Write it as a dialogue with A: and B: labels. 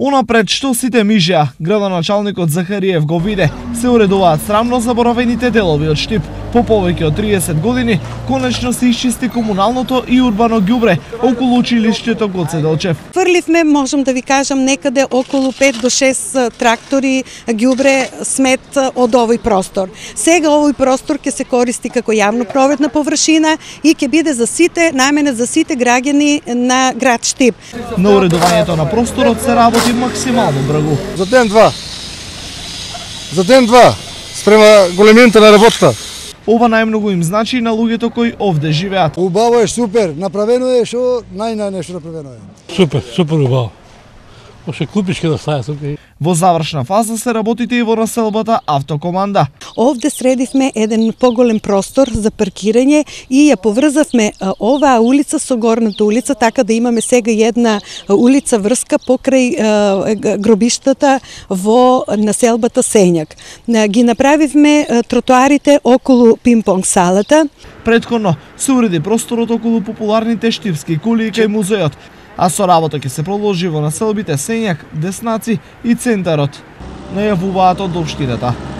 A: Онапред што сите мижја, градоначалникот Захариев го биде, се уредуваат срамно заборавените делови од Штип. По повеќе од 30 години, конечно се исчисти комуналното и урбано ѓубре околу училиштето Гоце Делчев.
B: Фрливме, можам да ви кажам, некаде околу 5 до 6 трактори ѓубре смет од овој простор. Сега овој простор ќе се користи како јавно проветна површина и ќе биде за сите, наменет за сите граѓани на град Штип.
A: На уредувањето на просторот се работи максимално брзо.
C: За ден-два, спрема големината на работа.
A: Ова најмногу им значи на луѓето кои овде живеат.
C: Убаво е, супер, направено е што нешто направено е.
D: Супер убаво. Още клупички да стаја тука.
A: Во завршна фаза се работите и во населбата Автокоманда.
B: Овде средивме еден поголем простор за паркирање и ја поврзавме оваа улица со горната улица, така да имаме сега една улица врска покрај гробиштата во населбата Сењак. Ги направивме тротоарите околу пинг-понг салата.
A: Претходно се уреди просторот околу популарните штипски кули кај музеот, а со работа ќе се продолжи во населбите Сењак, Деснаци и Центарот, најавуваат од општината.